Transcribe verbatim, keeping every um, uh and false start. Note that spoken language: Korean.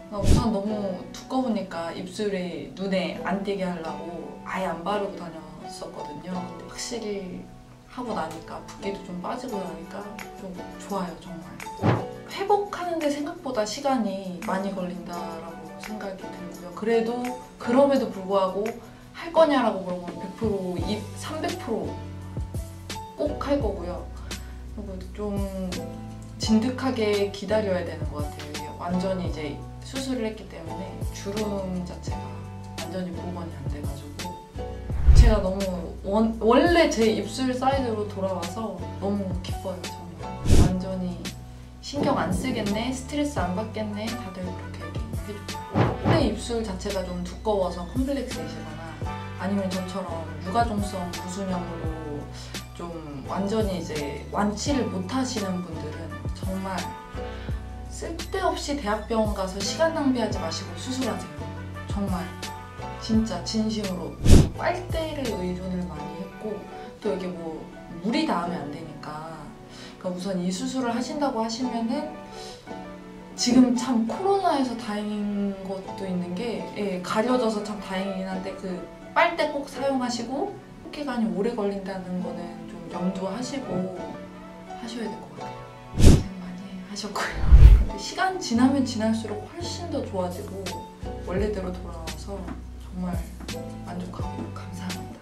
우선 너무 두꺼우니까 입술이 눈에 안 띄게 하려고 아예 안 바르고 다녔었거든요. 근데 확실히 하고 나니까 붓기도 좀 빠지고 나니까 좀 좋아요, 정말. 회복하는데 생각보다 시간이 많이 걸린다라고 생각이 들고요. 그래도 그럼에도 불구하고 할 거냐라고 물어보면 백 퍼센트, 삼백 퍼센트 꼭 할 거고요. 그리고 좀 진득하게 기다려야 되는 것 같아요. 이게 완전히 이제 수술을 했기 때문에 주름 자체가 완전히 복원이 안 돼가지고 제가 너무 원, 원래 제 입술 사이즈로 돌아와서 너무 기뻐요, 정말. 완전히 신경 안 쓰겠네, 스트레스 안 받겠네, 다들 그렇게 얘기해줘요. 원래 입술 자체가 좀 두꺼워서 컴플렉스이시거나 아니면 저처럼 유가종성 부순염으로 좀 완전히 이제 완치를 못 하시는 분들은 정말 쓸데없이 대학병원 가서 시간 낭비하지 마시고 수술하세요. 정말 진짜 진심으로. 빨대를 의존을 많이 했고 또 이게 뭐 물이 닿으면 안 되니까 그러니까 우선 이 수술을 하신다고 하시면은 지금 참 코로나에서 다행인 것도 있는 게 예, 가려져서 참 다행이긴 한데 그 빨대 꼭 사용하시고 호흡기간이 오래 걸린다는 거는 좀 염두하시고 하셔야 될 것 같아요. 고생 많이 하셨고요. 근데 시간 지나면 지날수록 훨씬 더 좋아지고 원래대로 돌아와서 정말 만족하고 감사합니다.